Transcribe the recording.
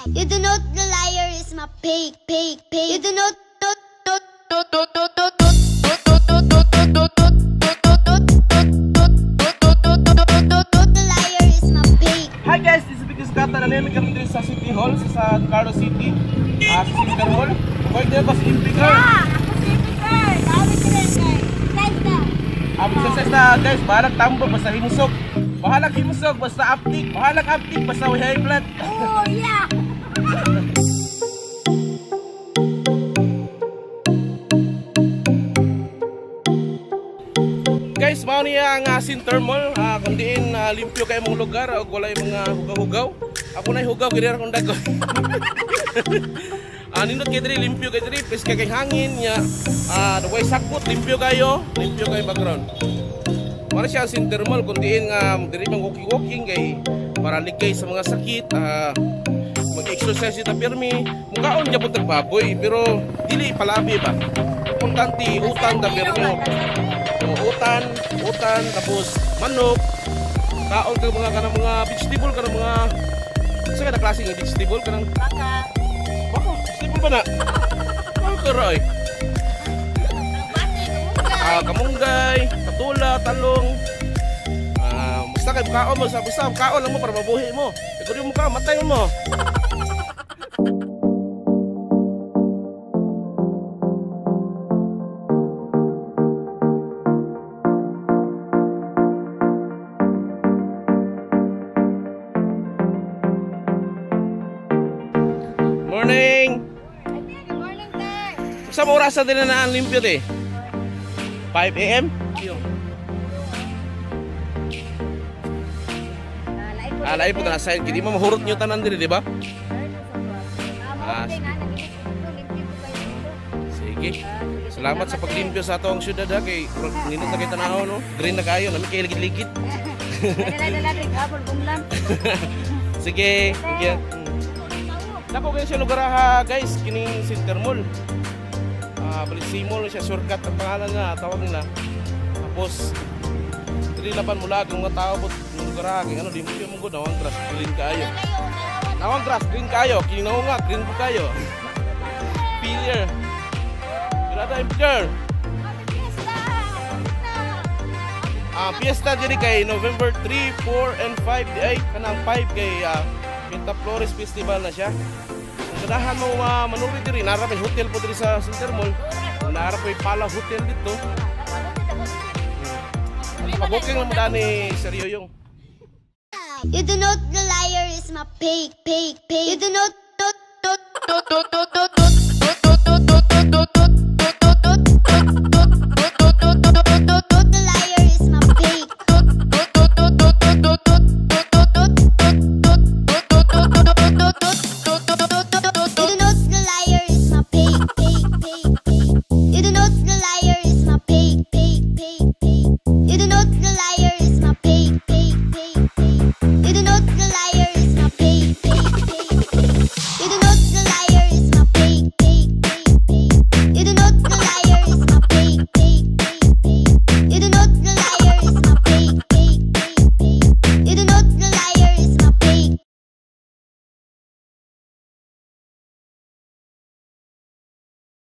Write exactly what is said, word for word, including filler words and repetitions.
You do not the liar is my peyk, peyk, peyk. You do not not not not not not not the liar is my peyk. Hi guys, this is Vic Desucatan. Nandito kami dito sa City Hall sa Carlos City. Ah, sa City Hall. Pwede ba si Empe? Ah, ako si Empe. Dami ko rin guys. Guys na. Ah, exercise na guys. Bahalag tambo basta himusok. Bahalag himusok basta aptik. Bahalag aptik basta high blood. Oh yeah. Guys, mao niya ang uh, center mall, uh, kung diin uh, limpyo kay mong lugar o walay mga hugaw-hugaw. Ako na hugaw kay dira kung dago. Ah, nindot kay diri limpyo kay diri, pes kay hangin nya. Ah, uh, way sakot limpyo kayo, limpyo kay background. Mao siya ang center mall kung diin nga uh, diri mang walking-walking kay para ligay sa mga sakit, uh, mag-exercise ta pirmi, mukaon gyapon tag baboy pero dili palabi ba. Importante utang ta pirmi. O, utan, utan, tapos manok, kaon ka mga kanang mga vegetable, kanang mga sa kada klase ng vegetable, kanang Baka. baka, vegetable ba na? Ano ka ray? Ah, kamunggay, katula, talong. Ah, basta kay kaon mo, sa basta kaon lang mo para mabuhi mo. E kung di mo ka, matay mo. Morning! Good morning, Tay. Sa mga oras din na naan limpyo eh? five A M? Ah, lain po na sign. Hindi mo mahurot nyo tanan din, di ba? Ah, sige. Salamat sa paglimpyo sa atong syudad ha. Kay ninot na kayo tanaw, no? Green na kayo. Namin kayo ligit-ligit. Sige. Sige. Dako kayo siya lugar ha, guys. Kining center mall. Ah, Balisimol siya, shortcut ang pangalan na, tawag nila. Tapos dili laban mula kung mga tao bot lugar ha, kay ano limpyo mo gud, nawang grass green kayo. Nawang grass green kayo, kinaw nga green po kayo. Failure. Grada girl. Ah, fiesta diri kay November three, four and five di ay kanang five kay uh, Pinta Flores Festival na siya. Kung ganahan mo uh, manuri diri, nara may hotel po diri sa Center Mall. Nara po Pala Hotel dito. Pag-booking lang mo dani Sir Yoyong. You do not the liar is my peyk, peyk, peyk. You do not not not not not not